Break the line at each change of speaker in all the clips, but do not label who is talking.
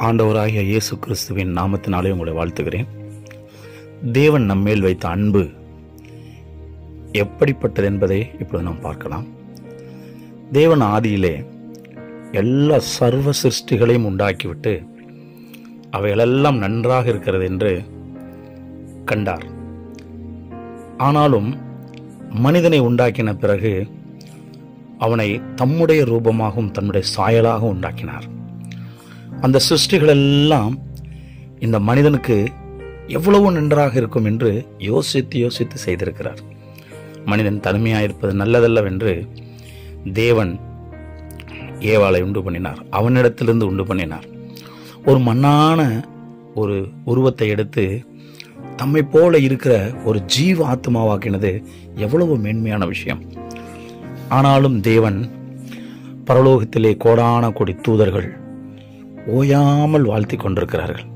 ஆண்டவராகிய இயேசு கிறிஸ்துவின் நாமத்தினாலே உங்களை வாழ்த்துகிறேன். தேவன் நம்மேல் வைத்த அன்பு எப்படிப்பட்டது என்பதை இப்பொழுது நாம் பார்க்கலாம். தேவன் ஆதியிலே எல்லா சர்வ சிருஷ்டிகளையும் உண்டாக்கிவிட்டு அவைகளெல்லாம் நன்றாக இருக்கிறது என்று கண்டார். ஆனாலும் மனிதனை உண்டாக்கின பிறகு அவனை தம்முடைய ரூபமாகவும் தன்னுடைய சாயலாக உண்டாக்கினார். அந்த சிருஷ்டிகள் எல்லாம் இந்த மனிதனுக்கு எவ்வளவு நன்றாக இருக்கும் என்று யோசித்து செய்திருக்கிறார். மனிதன் தனிமையாயிருப்பது நல்லதல்லவென்று தேவன் ஏவாளை உண்டு பண்ணினார். அவனிடத்திலிருந்து உண்டு பண்ணினார். ஒரு மண்ணான ஒரு உருவத்தை எடுத்து தம்மை போல இருக்கிற ஒரு ஜீவ ஆத்மாவாக்கினது எவ்வளவு மேன்மையான விஷயம். ஆனாலும் தேவன் பரலோகத்திலே கோடான கோடி தூதர்கள் ஓயாமல் வாழ்த்தி கொண்டிருக்கிறார்கள்.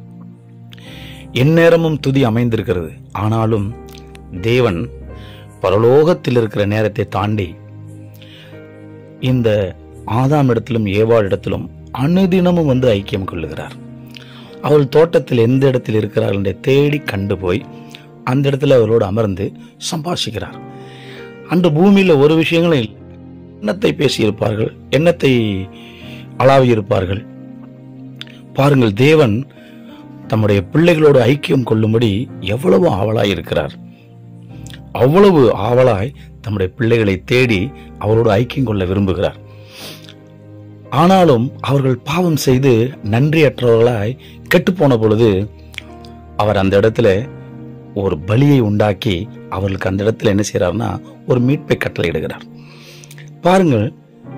எந்நேரமும் துதி அமைந்திருக்கிறது. ஆனாலும் தேவன் பரலோகத்தில் இருக்கிற நேரத்தை தாண்டி இந்த ஆதாம் இடத்திலும் ஏவாள் இடத்திலும் அனுதினமும் வந்து ஐக்கியம் கொள்ளுகிறார். அவள் தோட்டத்தில் எந்த இடத்தில் இருக்கிறார்கள் என்று தேடி கண்டு போய் அந்த இடத்துல அவர்களோடு அமர்ந்து சம்பாஷிக்கிறார். அன்று பூமியில் ஒரு விஷயங்களும் எண்ணத்தை பேசியிருப்பார்கள், எண்ணத்தை அளாவி இருப்பார்கள். பாருங்கள், தேவன் தம்முடைய பிள்ளைகளோடு ஐக்கியம் கொள்ளும்படி எவ்வளவு ஆவலாய் இருக்கிறார். அவ்வளவு ஆவலாய் தம்முடைய பிள்ளைகளை தேடி அவரோடு ஐக்கியம் கொள்ள விரும்புகிறார். ஆனாலும் அவர்கள் பாவம் செய்து நன்றியற்றவர்களாய் கெட்டுப்போன பொழுது அவர் அந்த இடத்துல ஒரு பலியை உண்டாக்கி அவர்களுக்கு அந்த இடத்துல என்ன செய்யறார்னா ஒரு மீட்பை கட்டளையிடுகிறார். பாருங்கள்,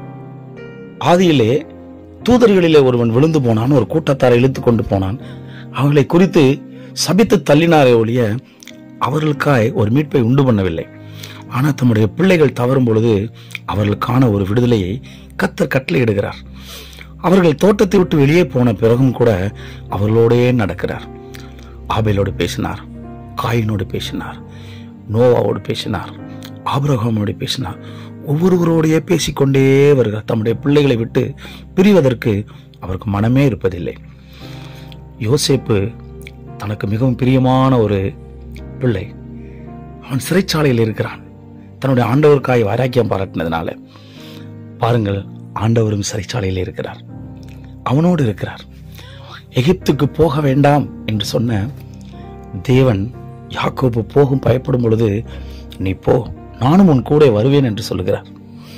ஆதியிலே தூதர்களிலே ஒருவன் விழுந்து போனான், ஒரு கூட்டத்தாரை இழுத்து கொண்டு போனான். அவர்களை குறித்து சபித்து தள்ளினாரே ஒழிய அவர்களுக்காய் ஒரு மீட்பை உண்டு பண்ணவில்லை. ஆனால் தம்முடைய பிள்ளைகள் தவறும் பொழுது அவர்களுக்கான ஒரு விடுதலையை கர்த்தர் கட்டளையிடுகிறார். அவர்கள் தோட்டத்தை விட்டு வெளியே போன பிறகும் கூட அவர்களோடே நடக்கிறார். ஆபேலோடு பேசினார், காயினோடு பேசினார், நோவாவோடு பேசினார், ஆபிரகாமோடு பேசினார். ஒவ்வொருவரோடையே பேசிக்கொண்டே வருகிறார். தம்முடைய பிள்ளைகளை விட்டு பிரிவதற்கு அவருக்கு மனமே இருப்பதில்லை. யோசேப்பு தனக்கு மிகவும் பிரியமான ஒரு பிள்ளை. அவன் சிறைச்சாலையில் இருக்கிறான். தன்னுடைய ஆண்டவருக்காய் வைராக்கியம் பாராட்டினதுனால பாருங்கள், ஆண்டவரும் சிறைச்சாலையில் இருக்கிறார், அவனோடு இருக்கிறார். எகிப்துக்கு போக வேண்டாம் என்று சொன்ன தேவன் யாக்கோபு போகும் பயப்படும் பொழுது நீ போ, நானும் உன் கூட வருவேன் என்று சொல்லுகிறார்.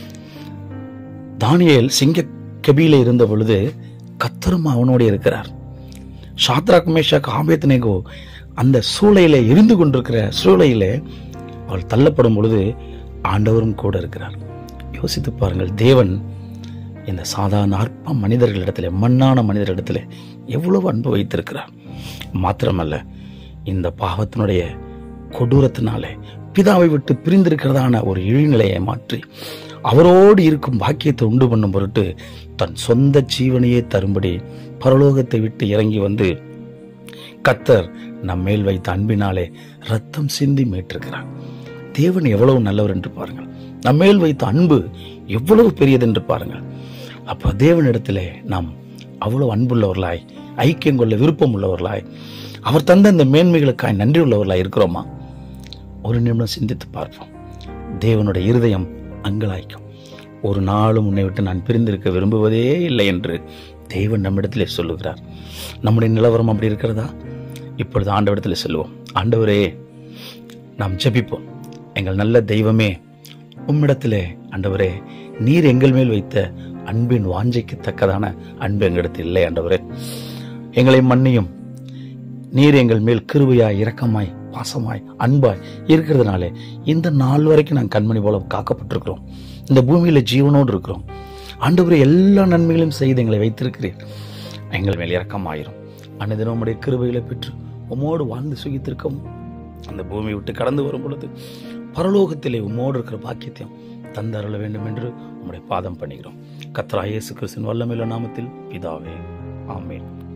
தானியேல் சிங்க கெபியில இருந்த பொழுது கர்த்தரும் அவனோடு இருக்கிறார். சாத்ராக் மேஷாக் ஆபேத்நேகோ அந்த சூளையில எரிந்து கொண்டிருக்கிற சூளையில அவள் தள்ளப்படும் பொழுது ஆண்டவரும் கூட இருக்கிறார். யோசித்து பாருங்கள், தேவன் இந்த சாதாரண அற்ப மனிதர்களிடத்தில், மண்ணான மனிதர்களிடத்தில் எவ்வளவு அன்பு வைத்திருக்கிறார். மாத்திரமல்ல, இந்த பாவத்தினுடைய கொடூரத்தினாலே பிதாவை விட்டு பிரிந்திருக்கிறதான ஒரு இழிநிலையை மாற்றி அவரோடு இருக்கும் பாக்கியத்தை உண்டு பண்ணும் பொருட்டு தன் சொந்த ஜீவனையே தரும்படி பரலோகத்தை விட்டு இறங்கி வந்து கர்த்தர் நம் மேல் வைத்த அன்பினாலே ரத்தம் சிந்தி மீட்டிருக்கிறார். தேவன் எவ்வளவு நல்லவர் என்று பாருங்கள். நம் மேல் வைத்த அன்பு எவ்வளவு பெரியது என்று பாருங்கள். அப்ப தேவனிடத்திலே நாம் அவ்வளவு அன்புள்ளவர்களாய், ஐக்கியம் கொள்ள விருப்பம் உள்ளவர்களாய், அவர் தந்த இந்த மேன்மைகளுக்காய் நன்றி உள்ளவர்களாய் இருக்கிறோமா? ஒரு நிமிடம் சிந்தித்து பார்ப்போம். தேவனுடைய இருதயம் அங்கலாய்க்கும். ஒரு நாளும் உன்னை விட்டு நான் பிரிந்திருக்க விரும்புவதே இல்லை என்று தேவன் நம்மிடத்திலே சொல்லுகிறார். நம்முடைய நிலவரம் அப்படி இருக்கிறதா? இப்பொழுது ஆண்டவரிடத்தில் சொல்லுவோம். ஆண்டவரே, நாம் ஜெபிப்போம். எங்கள் நல்ல தெய்வமே, உம்மிடத்திலே ஆண்டவரே, நீர் எங்கள் மேல் வைத்த அன்பின் வாஞ்சைக்கு தக்கதான அன்பு எங்களிடத்தில் இல்லை. ஆண்டவரே, எங்களை மன்னியும். நீர் எங்கள் மேல் கிருபையாய், இரக்கமாய், பாசமாய், அன்பாய் இருக்கிறதுனாலே இந்த நாள் வரைக்கும் நாங்கள் கண்மணி போல காக்கப்பட்டிருக்கிறோம். இந்த பூமியில ஜீவனோடு இருக்கிறோம். ஆண்டவரே, எல்லா நன்மைகளையும் செய்து எங்களை வைத்திருக்கிறீர். எங்கள் மேல் இரக்கமாயிரும். அனைதினம் உம்முடைய கிருபைகளை பெற்று உம்மோடு வாழ்ந்து சுகித்திருக்கும் அந்த பூமியை விட்டு கடந்து வரும் பொழுது பரலோகத்திலே உம்மோடு இருக்கிற பாக்கியத்தையும் தந்தருள வேண்டும் என்று உம்முடைய பாதம் பண்ணுகிறோம். கர்த்தராகிய இயேசு கிறிஸ்துவின் வல்லமையுள்ள நாமத்தில் பிதாவே, ஆமென்.